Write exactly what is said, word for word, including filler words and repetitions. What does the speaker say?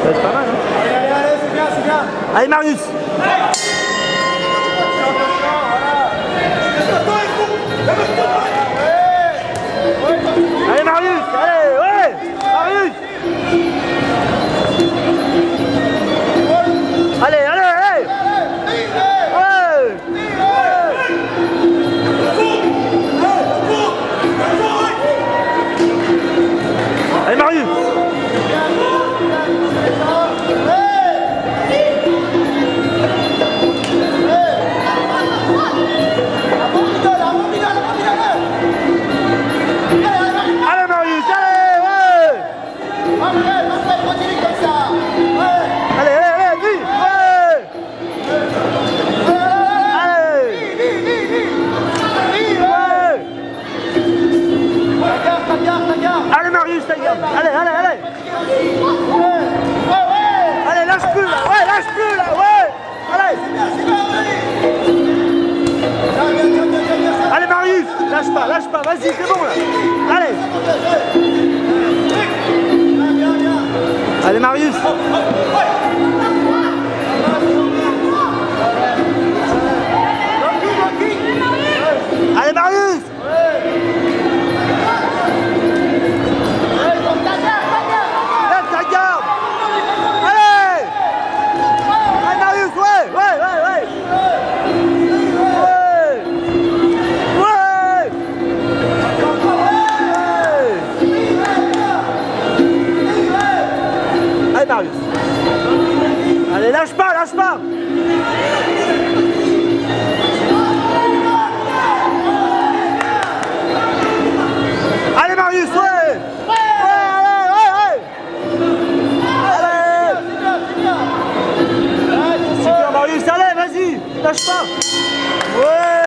va être pas mal. Hein. Allez, allez, allez, c'est bien, c'est bien. Allez, Marius. Allez, Marius. Allez, ouais. Marius. Allez, allez, allez. Ouais. Allez, Marius. Allez Marius, ta gueule. Allez, allez, allez. Allez, lâche plus là. Ouais, lâche plus là. Ouais. Allez. Allez Marius, lâche pas, lâche pas. Vas-y, c'est bon là. Allez. Allez Marius. Allez Marius. Marius. Allez, lâche pas, lâche pas. Allez Marius, ouais. Ouais, allez, ouais, ouais. Allez. Super Marius, allez, vas-y, lâche pas. Ouais.